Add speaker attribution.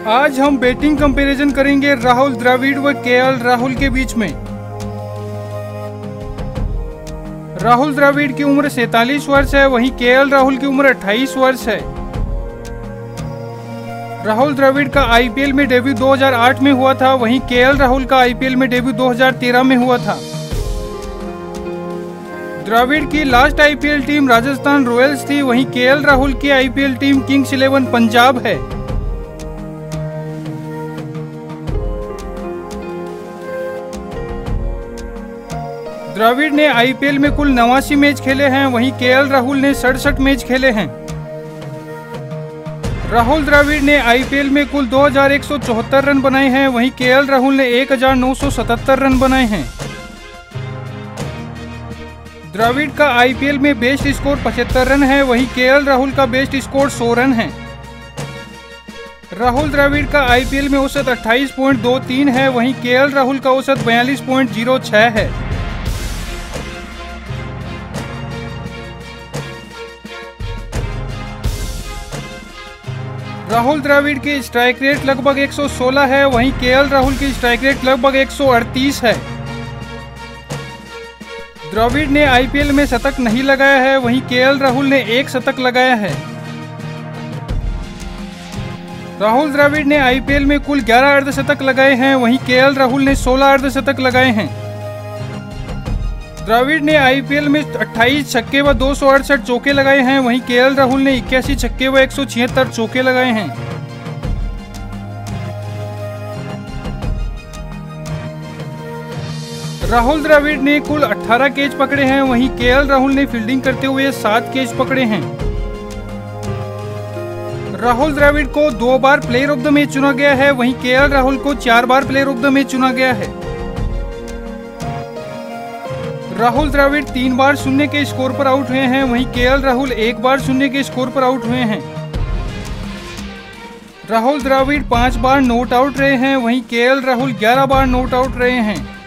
Speaker 1: आज हम batting comparison करेंगे राहुल द्रविड़ व केएल राहुल के बीच में। राहुल द्रविड़ की उम्र 47 वर्ष है, वहीं केएल राहुल की उम्र 28 वर्ष है। राहुल द्रविड़ का आईपीएल में डेब्यू 2008 में हुआ था, वहीं केएल राहुल का आईपीएल में डेब्यू 2013 में हुआ था। द्रविड़ की last IPL team Rajasthan Royals थी, वहीं केएल राहुल की आईपीएल टीम किंग्स 11 पंजाब है। द्रविड़ ने आईपीएल में कुल 89 मैच खेले हैं, वहीं केएल राहुल ने 67 मैच खेले हैं। राहुल द्रविड़ ने आईपीएल में कुल 2174 रन बनाए हैं, वहीं केएल राहुल ने 1977 रन बनाए हैं। द्रविड़ का आईपीएल में बेस्ट स्कोर 75 रन है, वहीं केएल राहुल का बेस्ट स्कोर 100 रन है। राहुल द्रविड़ का आईपीएल में औसत 28.23 है, वहीं केएल राहुल का औसत 42.06 है। राहुल द्रविड़ की स्ट्राइक रेट लगभग 116 है, वहीं केएल राहुल की स्ट्राइक रेट लगभग 138 है। द्रविड़ ने आईपीएल में शतक नहीं लगाया है, वहीं केएल राहुल ने 1 शतक लगाया है। राहुल द्रविड़ ने आईपीएल में कुल 11 अर्धशतक लगाए हैं, वहीं केएल राहुल ने 16 अर्धशतक लगाए हैं। द्रविड़ ने आईपीएल में 28 छक्के व 268 चौके लगाए हैं, वहीं केएल राहुल ने 81 छक्के व 176 चौके लगाए हैं। राहुल द्रविड़ ने कुल 18 कैच पकड़े हैं, वहीं केएल राहुल ने फील्डिंग करते हुए 7 कैच पकड़े हैं। राहुल द्रविड़ को 2 बार प्लेयर ऑफ द मैच चुना गया है, वहीं केएल राहुल को 4 बार प्लेयर ऑफ द मैच चुना गया है। राहुल द्रविड़ 3 बार 0 के स्कोर पर आउट हुए हैं, वहीं केएल राहुल 1 बार 0 के स्कोर पर आउट हुए हैं। राहुल द्रविड़ 5 बार नॉट आउट रहे हैं, वहीं केएल राहुल 11 बार नॉट आउट रहे हैं।